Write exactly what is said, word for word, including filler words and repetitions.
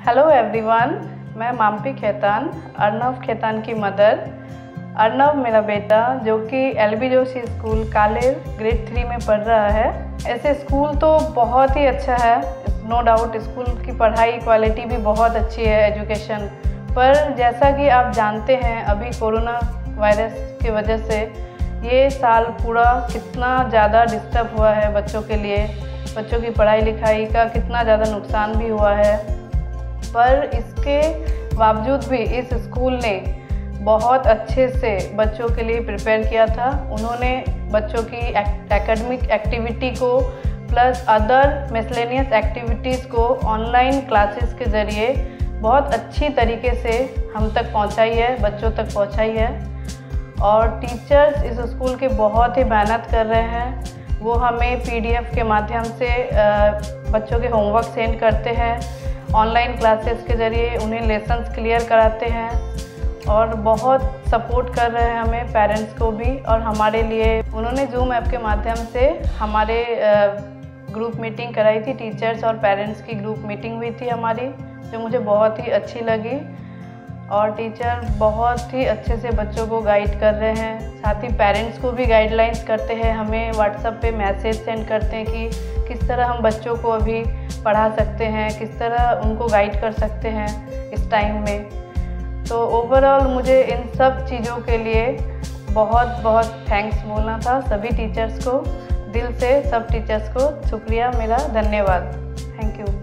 Hello everyone, मैं माम्पी खेतान, अर्नव खेतान की mother. Arnav मेरा बेटा जो कि एल बी जोशी स्कूल कालेर ग्रेड थ्री में पढ़ रहा है। ऐसे स्कूल तो बहुत ही अच्छा है, नो डाउट। स्कूल की पढ़ाई क्वालिटी भी बहुत अच्छी है, एजुकेशन। पर जैसा कि आप जानते हैं, अभी कोरोना वायरस की वजह से ये साल पूरा कितना ज़्यादा डिस्टर्ब हुआ है बच्चों के लिए। बच्चों की पढ़ाई लिखाई का कितना ज़्यादा नुकसान भी हुआ है। पर इसके बावजूद भी इस स्कूल ने बहुत अच्छे से बच्चों के लिए प्रिपेयर किया था। उन्होंने बच्चों की एकेडमिक एक्टिविटी को प्लस अदर मिसलेनियस एक्टिविटीज़ को ऑनलाइन क्लासेस के ज़रिए बहुत अच्छी तरीके से हम तक पहुंचाई है, बच्चों तक पहुंचाई है। और टीचर्स इस स्कूल के बहुत ही मेहनत कर रहे हैं। वो हमें पीडीएफ के माध्यम से बच्चों के होमवर्क सेंड करते हैं, ऑनलाइन क्लासेस के ज़रिए उन्हें लेसन्स क्लियर कराते हैं और बहुत सपोर्ट कर रहे हैं हमें, पेरेंट्स को भी और हमारे लिए। उन्होंने जूम ऐप के माध्यम से हमारे ग्रुप मीटिंग कराई थी, टीचर्स और पेरेंट्स की ग्रुप मीटिंग हुई थी हमारी, जो मुझे बहुत ही अच्छी लगी। और टीचर बहुत ही अच्छे से बच्चों को गाइड कर रहे हैं, साथ ही पेरेंट्स को भी गाइडलाइंस करते हैं, हमें व्हाट्सएप पे मैसेज सेंड करते हैं कि किस तरह हम बच्चों को अभी पढ़ा सकते हैं, किस तरह उनको गाइड कर सकते हैं इस टाइम में। तो ओवरऑल मुझे इन सब चीज़ों के लिए बहुत बहुत थैंक्स बोलना था सभी टीचर्स को, दिल से सब टीचर्स को शुक्रिया, मेरा धन्यवाद। Thank you.